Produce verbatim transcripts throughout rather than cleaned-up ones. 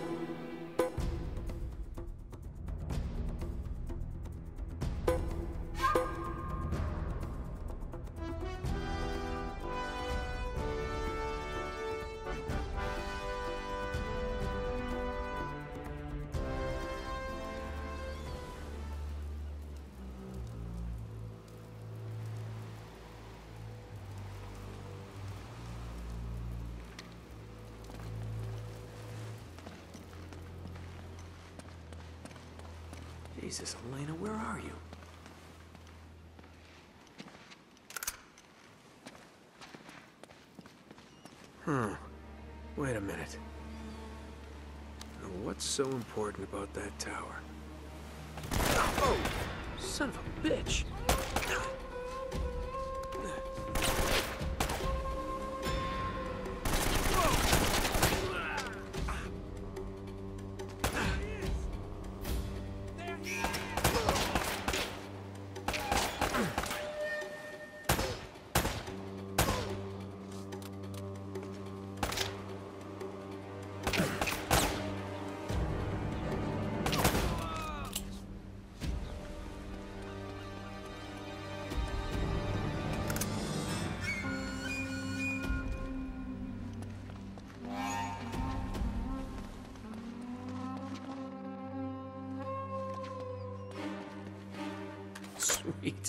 Jesus, Elena, where are you? Hmm. Wait a minute. Now, what's so important about that tower? Oh! Son of a bitch! Sweet.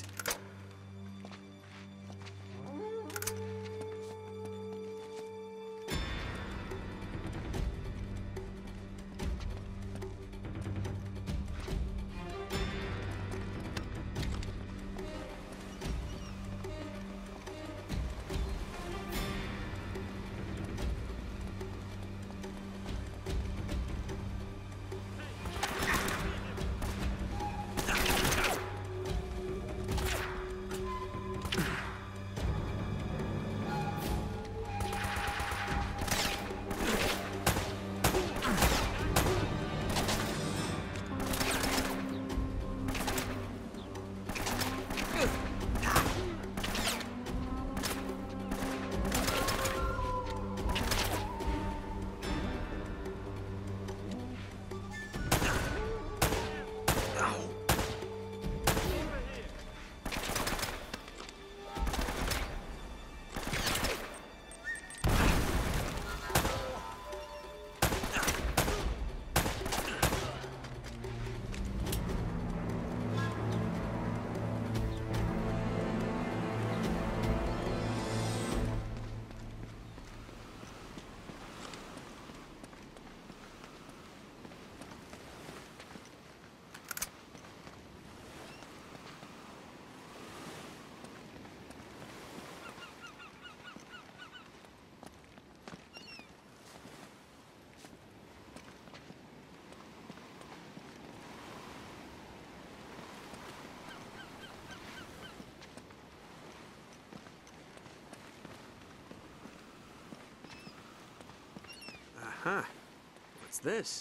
Huh. What's this?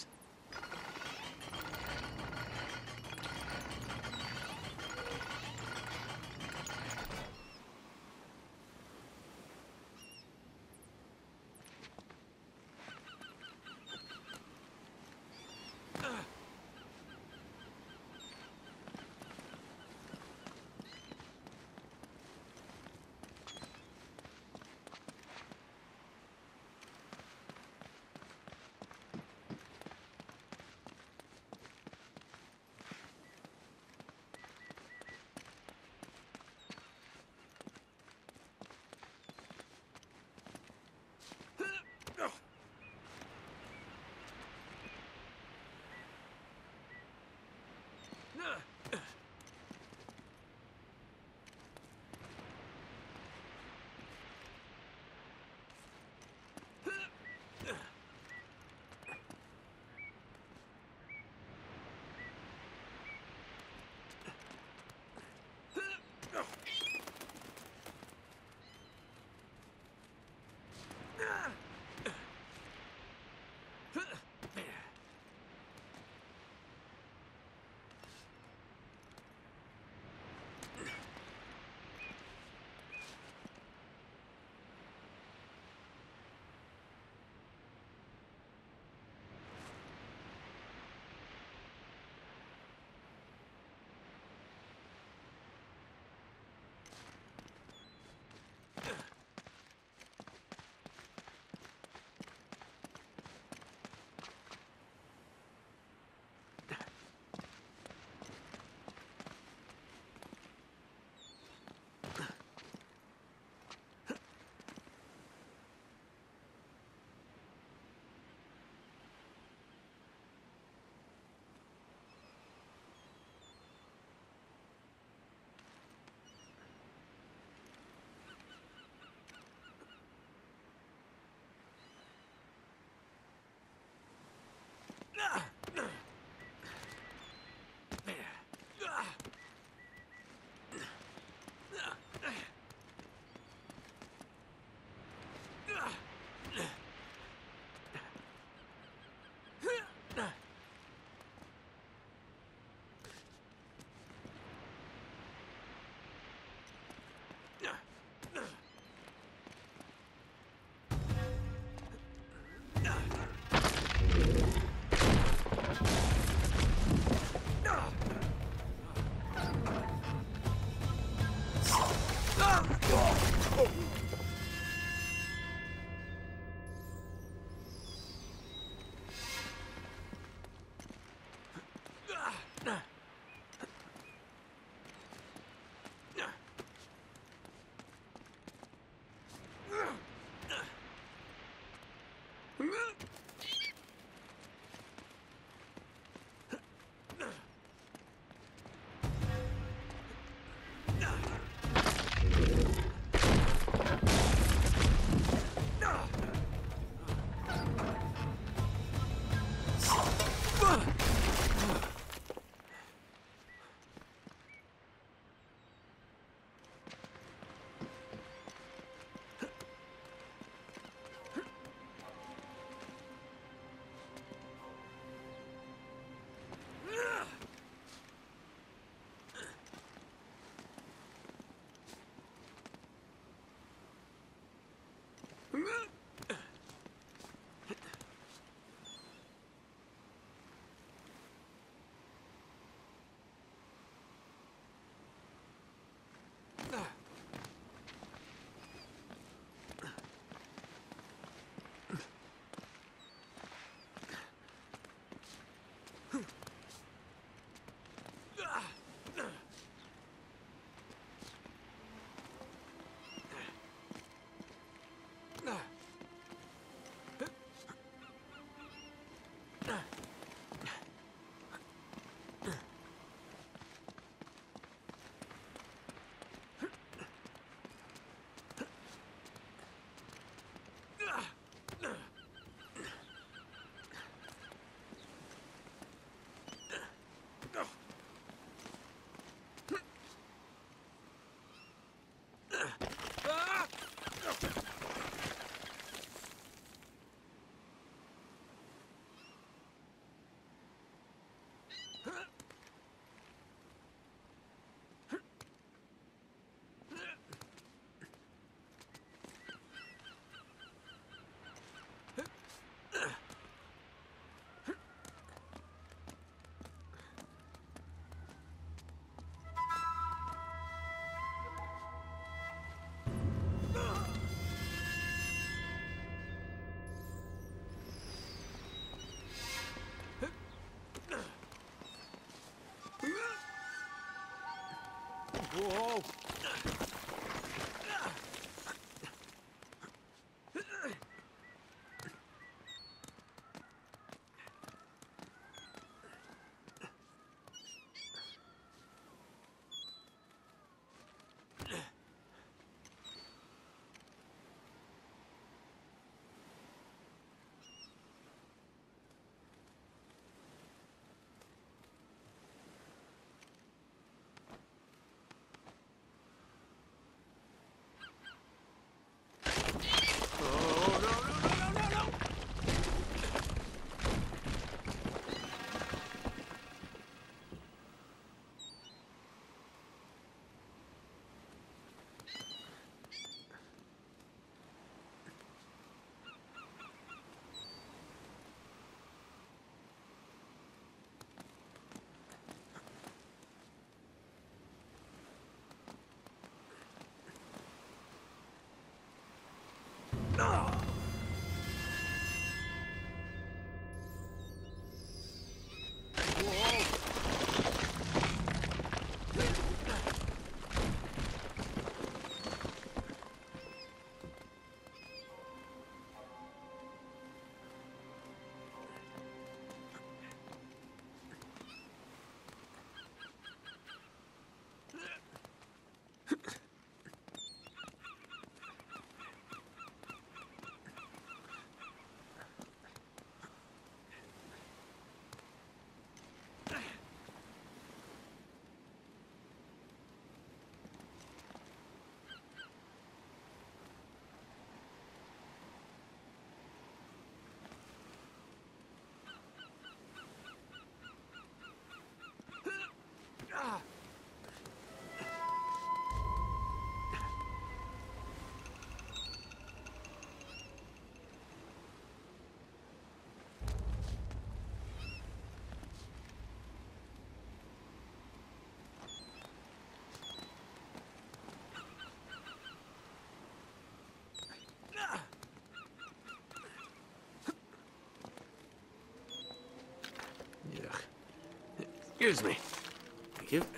Excuse me. Thank you.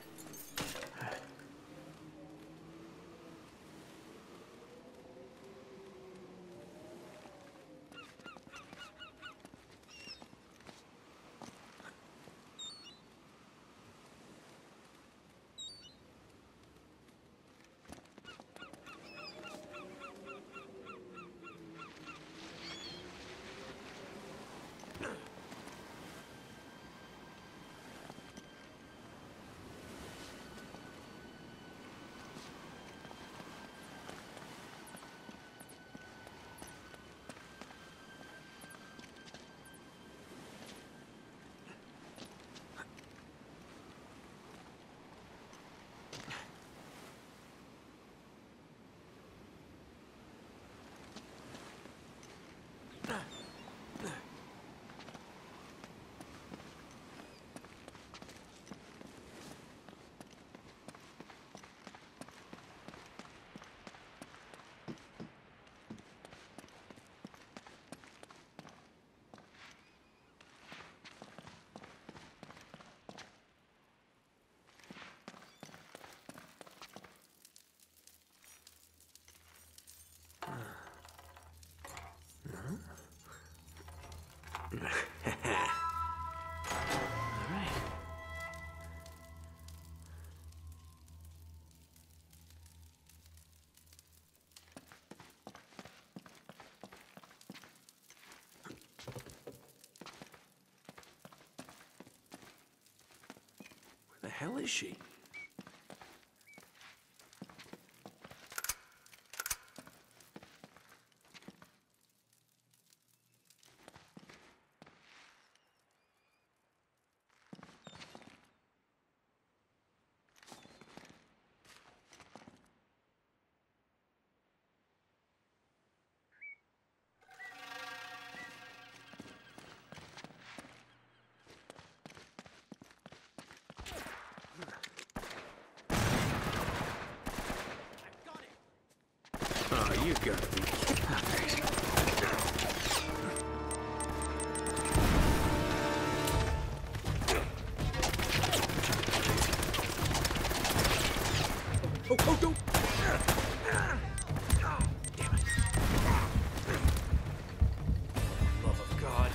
All right. Where the hell is she? Oh, you gotta be kidding. Oh, oh, don't! Oh, damn it. Love of God.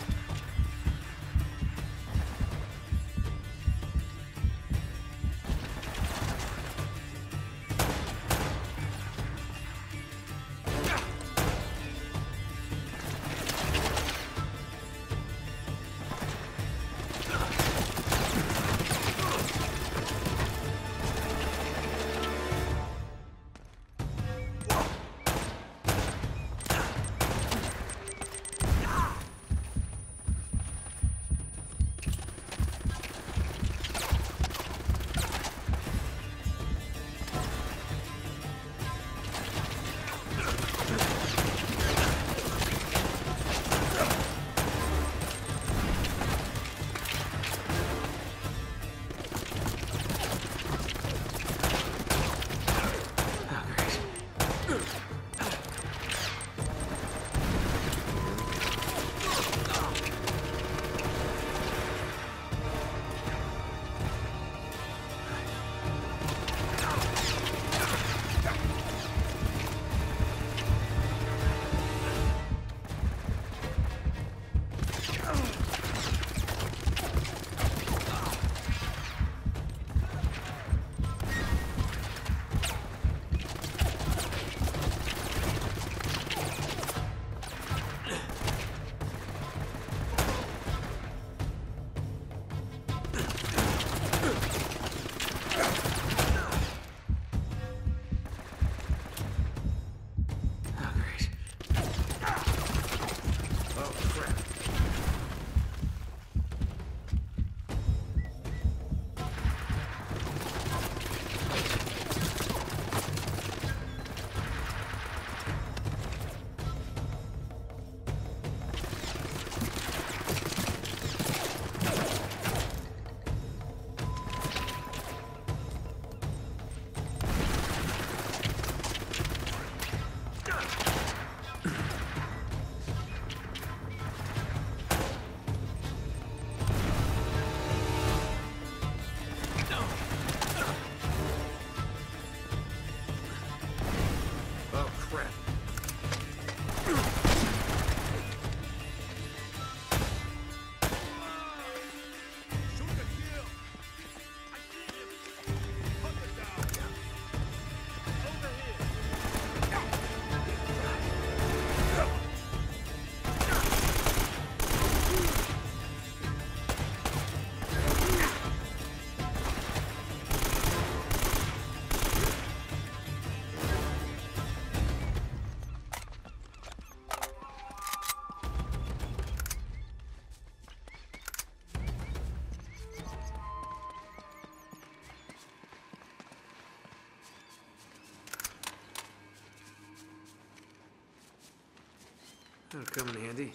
That'll come in handy.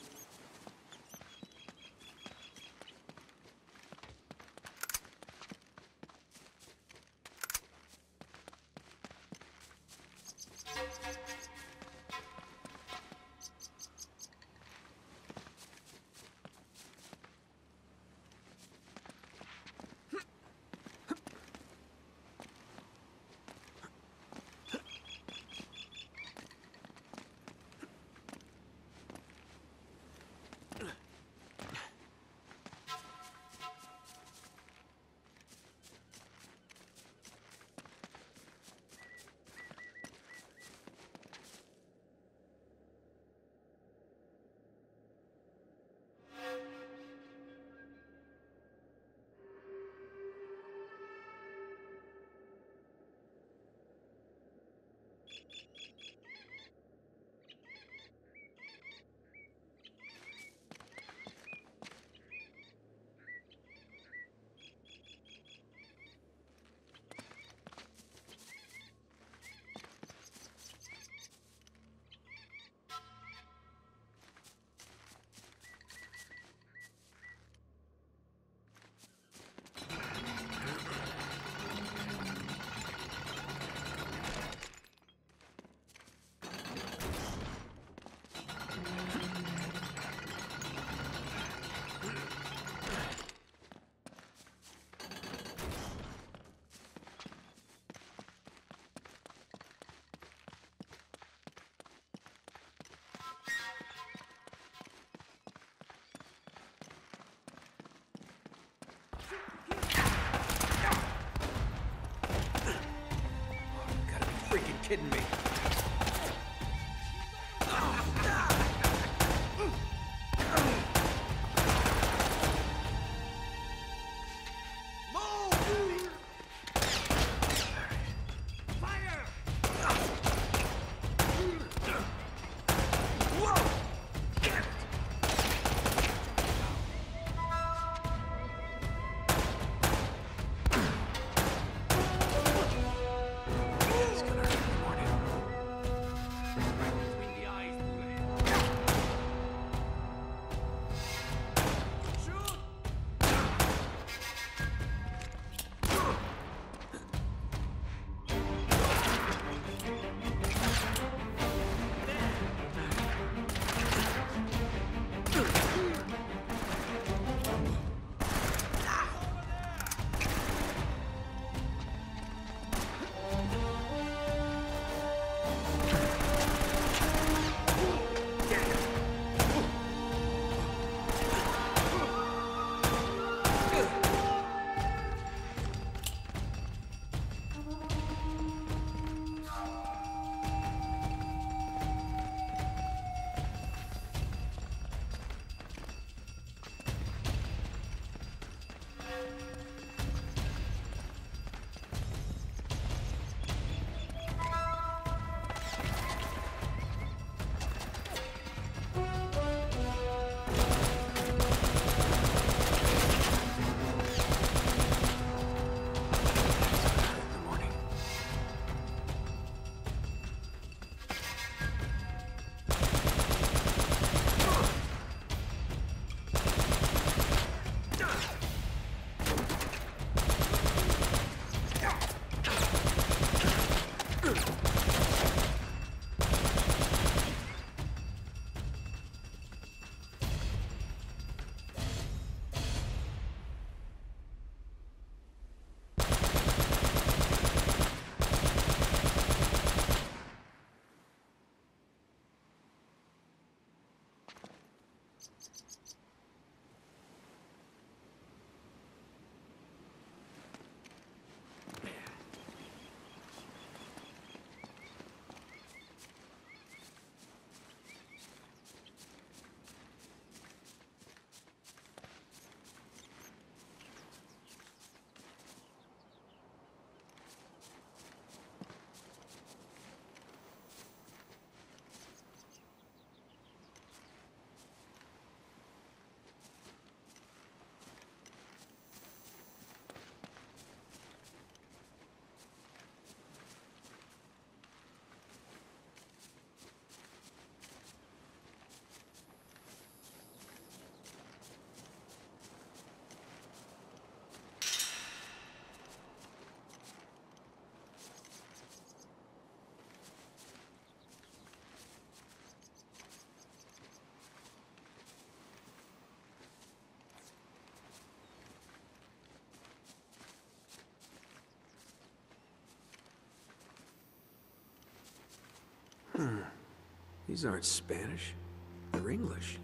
Freaking kidding me. It's gonna hurt in the morning. These aren't Spanish. They're English.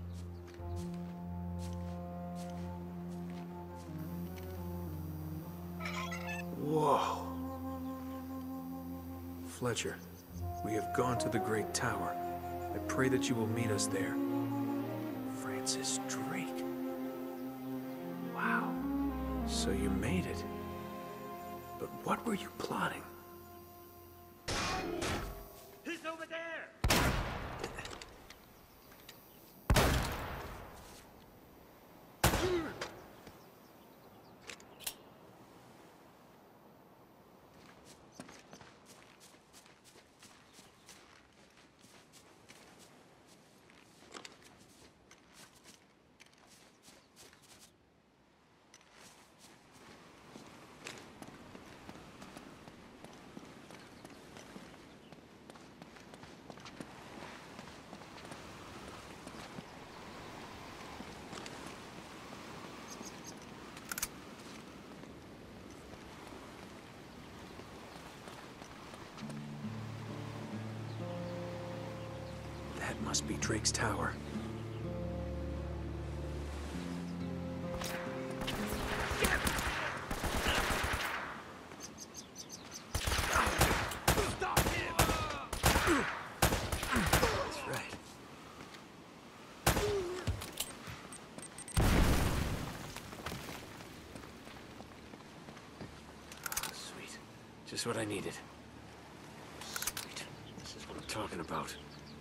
Whoa. Fletcher, we have gone to the Great Tower. I pray that you will meet us there. Francis Drake. Wow. So you made it. But what were you plotting? He's over there! That must be Drake's tower. Stop him! That's right. Oh, sweet. Just what I needed. Sweet. This is what I'm talking about.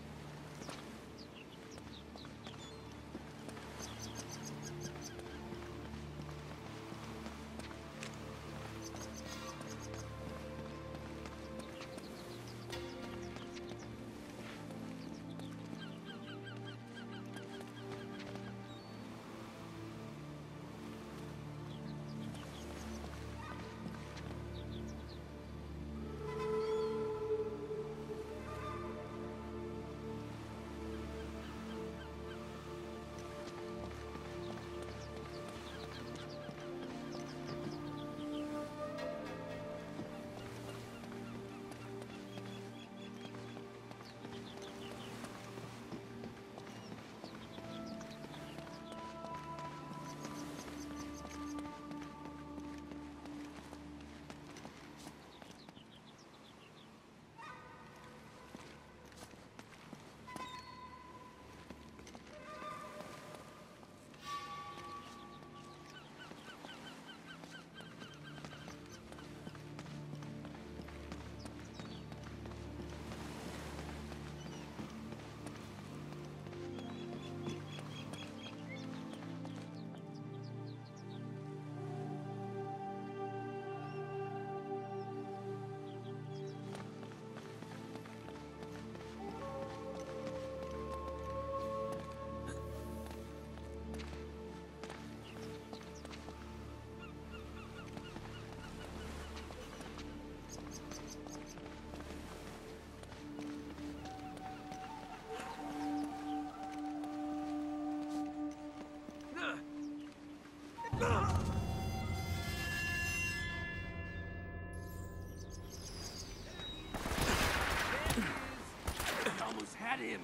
Almost had him!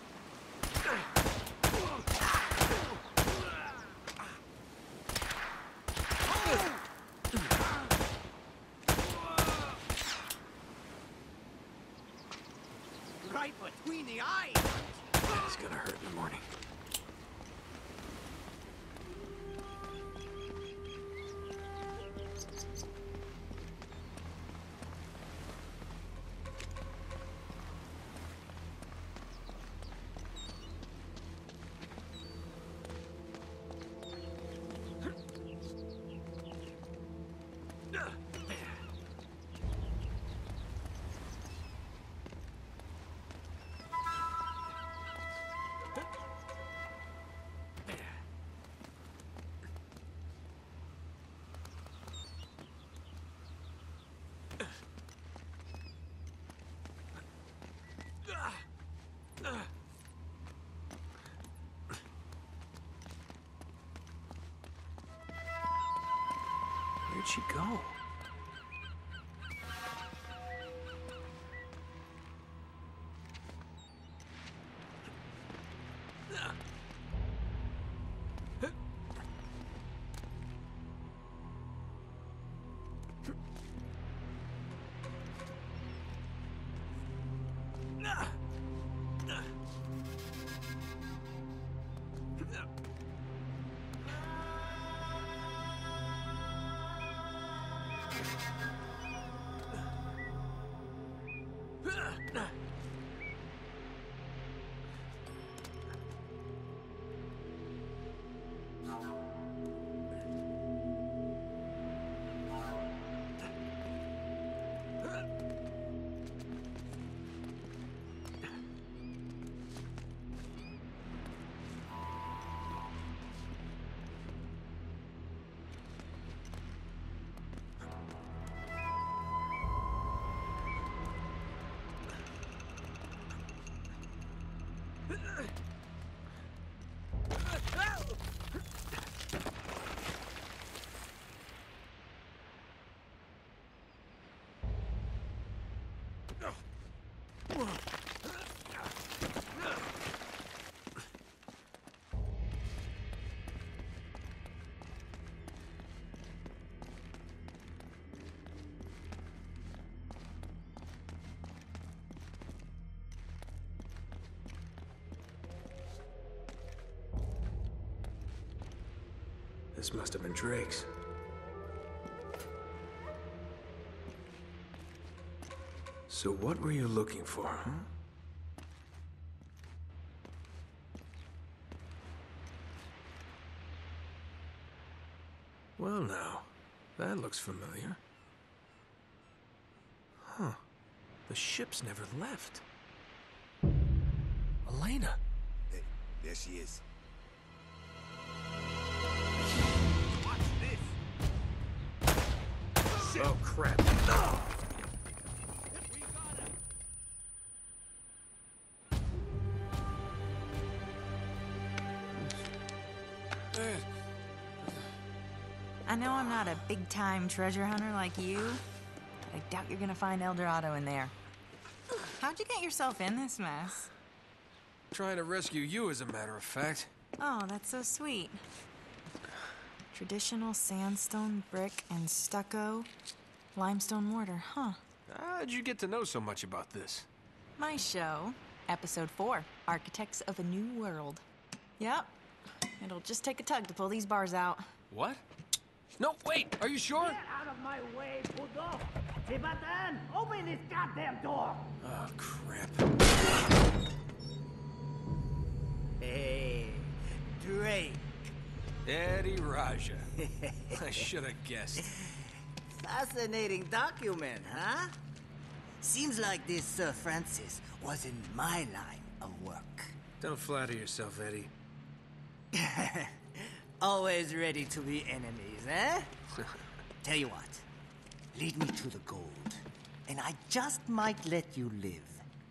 Right between the eyes! It's gonna hurt in the morning. Where'd she go? This must have been Drake's. So what were you looking for, huh? Well now, that looks familiar. Huh. The ship's never left. Elena! Hey, there she is. Watch this! Oh, crap. No! We got him! I know I'm not a big-time treasure hunter like you, but I doubt you're gonna find El Dorado in there. How'd you get yourself in this mess? Trying to rescue you, as a matter of fact. Oh, that's so sweet. Traditional sandstone, brick, and stucco. Limestone mortar, huh? How'd you get to know so much about this? My show, episode four, Architects of a New World. Yep, it'll just take a tug to pull these bars out. What? No, wait, are you sure? Get out of my way, Puto! Tibatan, open this goddamn door! Oh, crap. Hey, Drake. Eddie Raja. I should have guessed. Fascinating document, huh? Seems like this Sir Francis was in my line of work. Don't flatter yourself, Eddie. Always ready to be enemies, eh? Tell you what, lead me to the gold, and I just might let you live.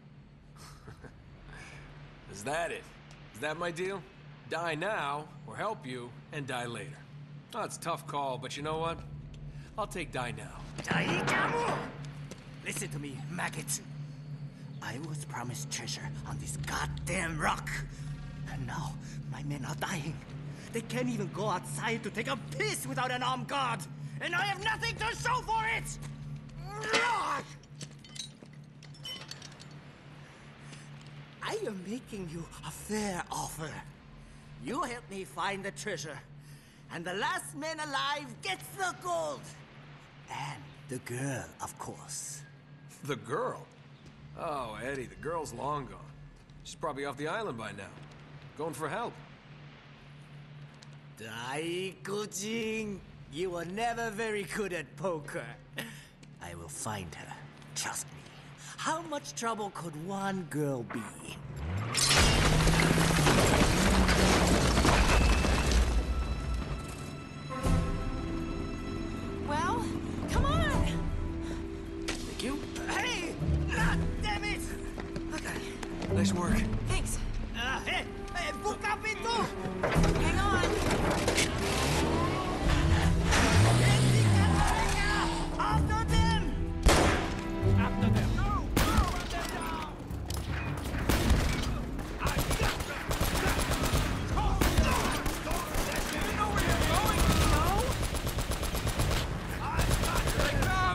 Is that it? Is that my deal? Die now, or help you, and die later. Oh, it's a tough call, but you know what? I'll take die now. Daikamu! Listen to me, maggot. I was promised treasure on this goddamn rock. And now, my men are dying. They can't even go outside to take a piss without an armed guard. And I have nothing to show for it! I am making you a fair offer. You help me find the treasure, and the last man alive gets the gold. And the girl, of course. The girl? Oh, Eddie, the girl's long gone. She's probably off the island by now. Going for help. Daikujin, you were never very good at poker. I will find her. Trust me. How much trouble could one girl be? Well, come on! Thank you. Hey! Ah, damn it! Okay, Nice work. thanks. Ah, hey! Hey, buka pintu! Hang on. Hentikan mereka! After them! After them! No! No! Run them down! I got them! Oh, no! You know where you're going, no? I got them!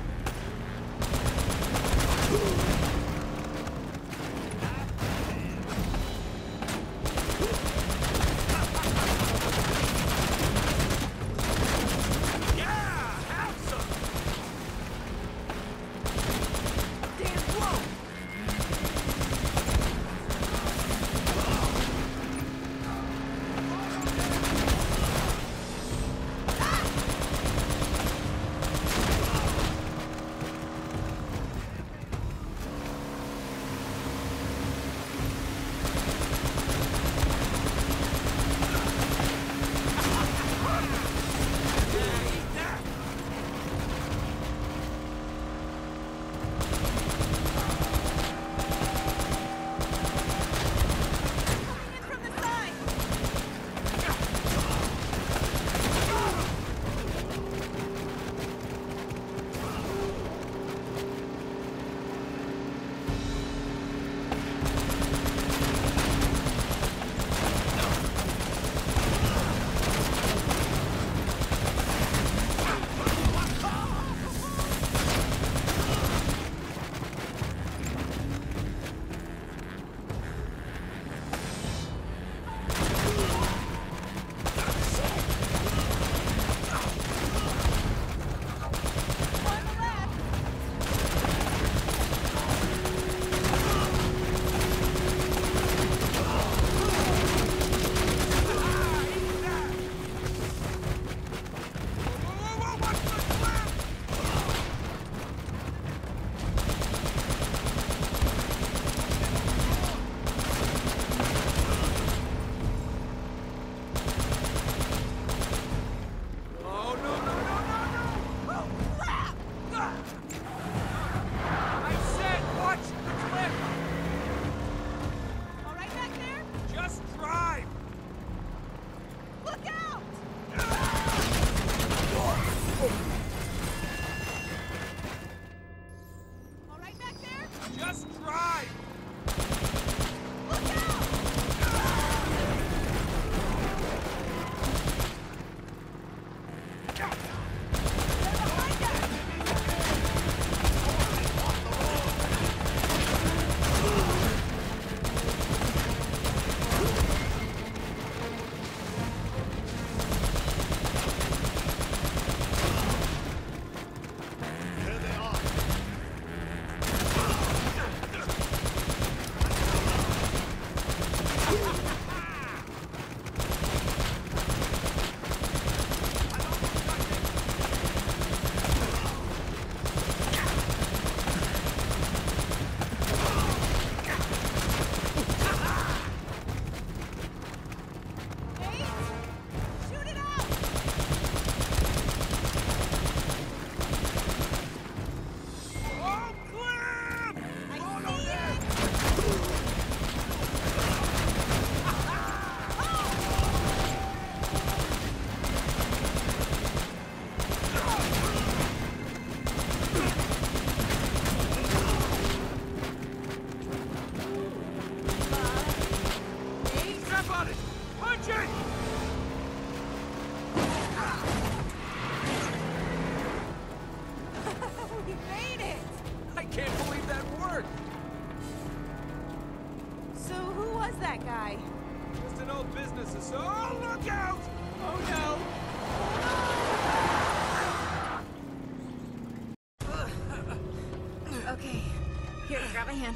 my hand.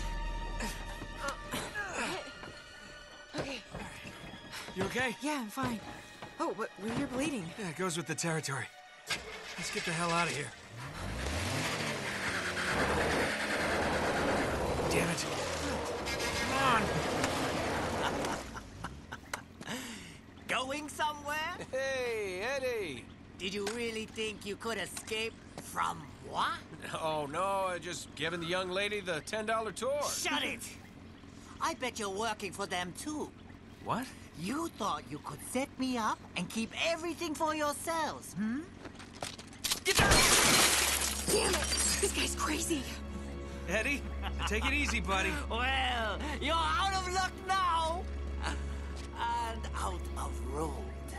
Okay. You okay? Yeah, I'm fine. Oh, but you're bleeding. Yeah, it goes with the territory. Let's get the hell out of here. Damn it. Come on. Going somewhere? Hey, Eddie. Did you really think you could escape from what? Oh, no, I just giving the young lady the ten dollar tour. Shut it! I bet you're working for them too. What? You thought you could set me up and keep everything for yourselves, hmm? Get down! Damn it! This guy's crazy. Eddie, take it easy, buddy. Well, you're out of luck now! And out of road.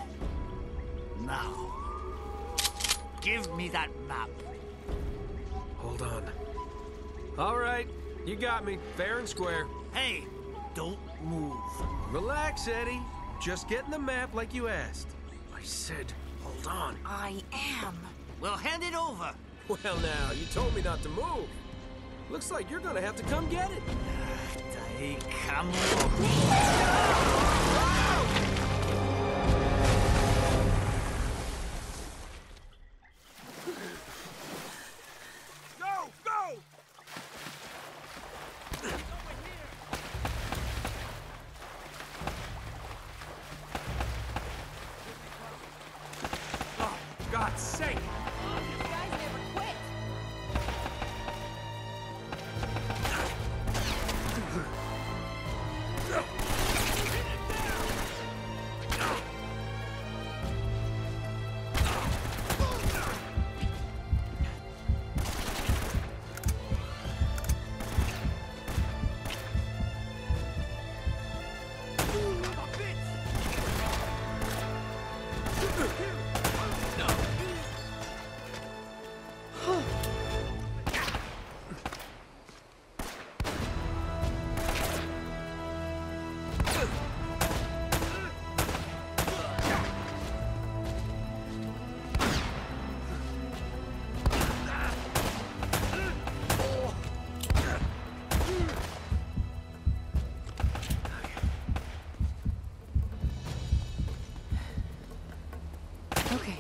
Now, give me that map. Hold on. All right, you got me, fair and square. Hey, don't move. Relax, Eddie. Just getting the map like you asked. I said, hold on. I am. Well, hand it over. Well, now, you told me not to move. Looks like you're gonna have to come get it. Dai, come Go! Go! Oh, God's sake! You guys never quit. Okay.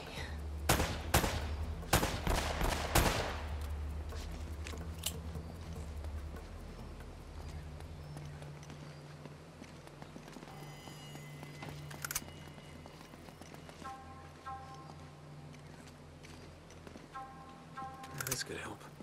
This could help.